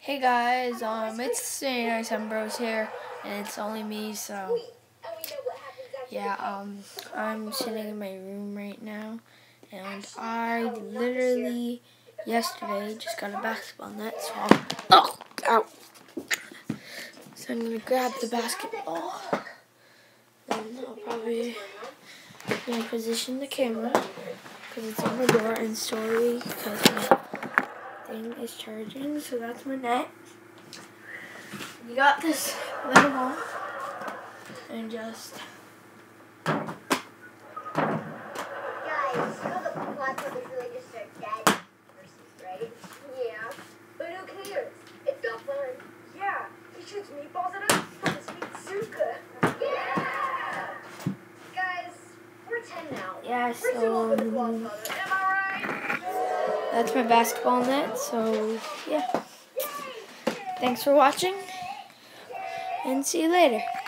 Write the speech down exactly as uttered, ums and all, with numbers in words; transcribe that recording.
Hey guys, um, it's Saturday Night Seven Bros here, and it's only me, so, yeah, um, I'm sitting in my room right now, and I literally, yesterday, just got a basketball net, so I'm, oh, ow, so I'm gonna grab the basketball, and I'll probably, gonna position the camera, because it's on the door, and sorry, because my thing is charging, so that's my net. You got this little one, and just guys, you know the plot is really just a dead person, right? Yeah, but who cares? It's not fun. Yeah, he shoots meatballs at us from his bazooka. Yeah! Guys, we're ten now. yeah. We're too old for the So Godfather, am I right? that's my basketball net. So yeah, thanks for watching, and see you later.